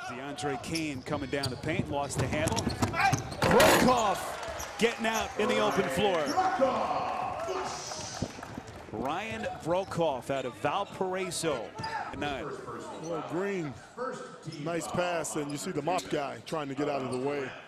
DeAndre Kane coming down the paint, lost the handle. Broekhoff getting out in the open floor. Ryan Broekhoff out of Valparaiso. 9. Well, Green, nice pass, and you see the mop guy trying to get out of the way.